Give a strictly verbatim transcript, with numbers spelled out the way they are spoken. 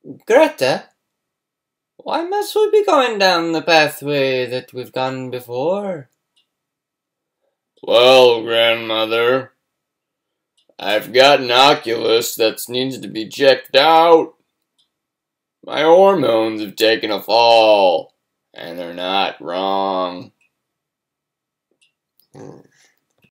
Gretta, why must we be going down the pathway that we've gone before? Well, grandmother, I've got an oculus that needs to be checked out. My hormones have taken a fall, and they're not wrong. Hmm.